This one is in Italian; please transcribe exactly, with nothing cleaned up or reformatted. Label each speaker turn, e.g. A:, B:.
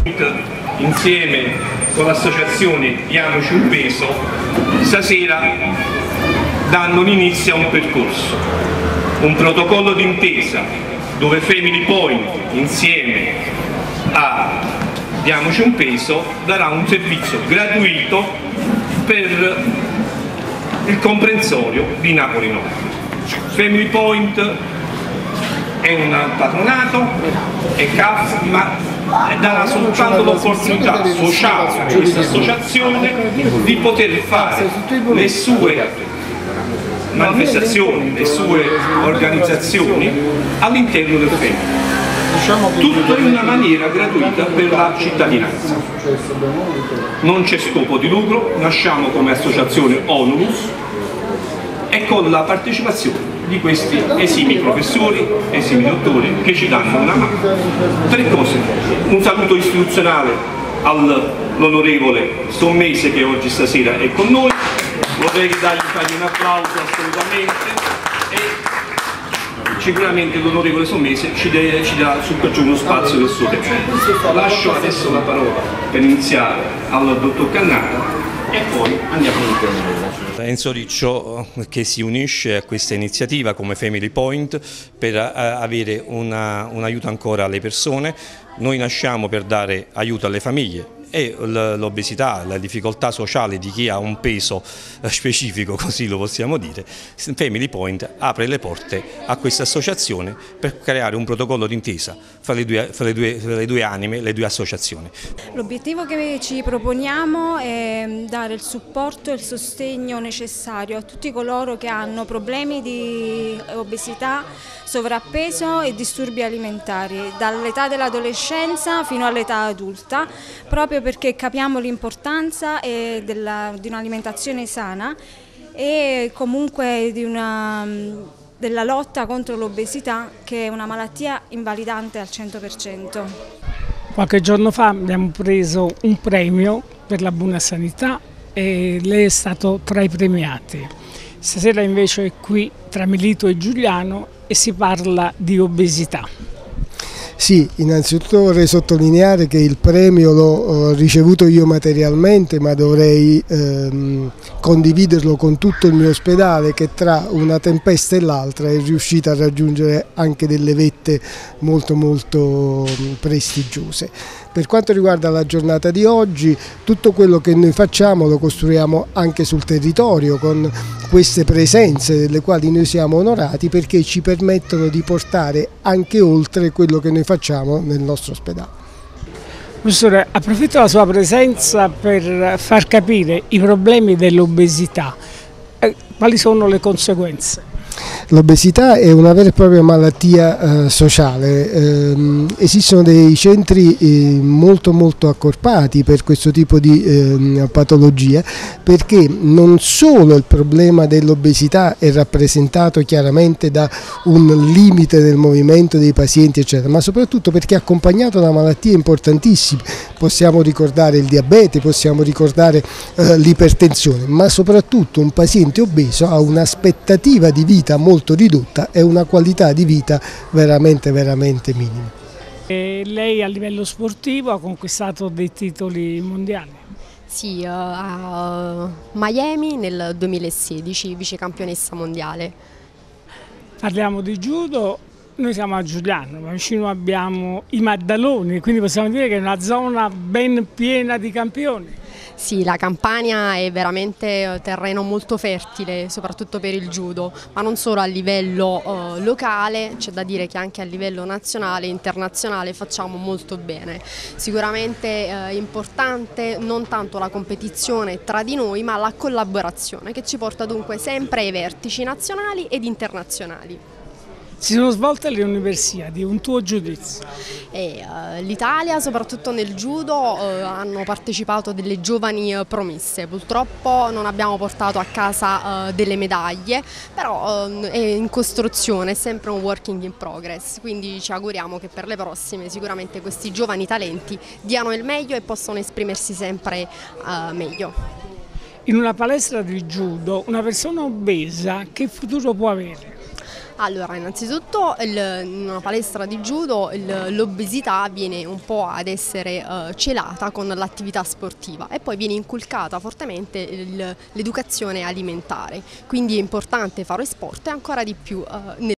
A: Insieme con l'associazione Diamoci un peso, stasera danno inizio a un percorso, un protocollo d'intesa dove Family Point insieme a Diamoci un peso darà un servizio gratuito per il comprensorio di Napoli Nord. Family Point è un patronato, è C A F, ma darà soltanto l'opportunità sociale a questa associazione di poter fare le sue manifestazioni, le sue organizzazioni all'interno del Family. Tutto in una maniera gratuita per la cittadinanza. Non c'è scopo di lucro, nasciamo come associazione Onulus e con la partecipazione di questi esimi professori, esimi dottori che ci danno una mano. Tre cose: un saluto istituzionale all'onorevole Sommese che oggi stasera è con noi, vorrei dargli fargli un applauso assolutamente, e sicuramente l'onorevole Sommese ci, deve, ci darà su per giù uno spazio del suo tempo. Lascio adesso la parola per iniziare al dottor Cannata e poi andiamo a
B: Enzo Riccio che si unisce a questa iniziativa come Family Point per avere una, un aiuto ancora alle persone. Noi nasciamo per dare aiuto alle famiglie e l'obesità, la difficoltà sociale di chi ha un peso specifico, così lo possiamo dire. Family Point apre le porte a questa associazione per creare un protocollo d'intesa fra le due, fra le due, fra le due anime, le due associazioni.
C: L'obiettivo che ci proponiamo è dare il supporto e il sostegno necessario a tutti coloro che hanno problemi di obesità, sovrappeso e disturbi alimentari, dall'età dell'adolescenza fino all'età adulta, proprio perché capiamo l'importanza di un'alimentazione sana e comunque di una, della lotta contro l'obesità, che è una malattia invalidante al cento per cento.
D: Qualche giorno fa abbiamo preso un premio per la buona sanità e lei è stato tra i premiati. Stasera invece è qui tra Milito e Giuliano e si parla di obesità.
E: Sì, innanzitutto vorrei sottolineare che il premio l'ho ricevuto io materialmente, ma dovrei ehm, condividerlo con tutto il mio ospedale, che tra una tempesta e l'altra è riuscita a raggiungere anche delle vette molto molto prestigiose. Per quanto riguarda la giornata di oggi, tutto quello che noi facciamo lo costruiamo anche sul territorio con queste presenze delle quali noi siamo onorati, perché ci permettono di portare anche oltre quello che noi facciamo nel nostro ospedale.
D: Professore, approfitto della sua presenza per far capire i problemi dell'obesità. Eh, quali sono le conseguenze?
E: L'obesità è una vera e propria malattia eh, sociale, eh, esistono dei centri eh, molto molto accorpati per questo tipo di eh, patologie, perché non solo il problema dell'obesità è rappresentato chiaramente da un limite del movimento dei pazienti eccetera, ma soprattutto perché è accompagnato da malattie importantissime. Possiamo ricordare il diabete, possiamo ricordare eh, l'ipertensione, ma soprattutto un paziente obeso ha un'aspettativa di vita molto ridotta e una qualità di vita veramente veramente minima.
D: E lei a livello sportivo ha conquistato dei titoli mondiali?
F: Sì, a Miami nel duemilasedici, vicecampionessa mondiale.
D: Parliamo di judo, noi siamo a Giuliano, ma vicino abbiamo i Maddaloni, quindi possiamo dire che è una zona ben piena di campioni.
F: Sì, la Campania è veramente terreno molto fertile, soprattutto per il judo, ma non solo a livello eh, locale, c'è da dire che anche a livello nazionale e internazionale facciamo molto bene. Sicuramente è eh, importante non tanto la competizione tra di noi, ma la collaborazione, che ci porta dunque sempre ai vertici nazionali ed internazionali.
D: Si sono svolte le Universiadi, un tuo giudizio?
F: Eh, uh, L'Italia, soprattutto nel judo, uh, hanno partecipato delle giovani uh, promesse. Purtroppo non abbiamo portato a casa uh, delle medaglie, però uh, è in costruzione, è sempre un working in progress, quindi ci auguriamo che per le prossime sicuramente questi giovani talenti diano il meglio e possano esprimersi sempre uh, meglio.
D: In una palestra di judo una persona obesa che futuro può avere?
F: Allora, innanzitutto il, in una palestra di judo l'obesità viene un po' ad essere eh, celata con l'attività sportiva e poi viene inculcata fortemente l'educazione alimentare, quindi è importante fare sport e ancora di più eh, nel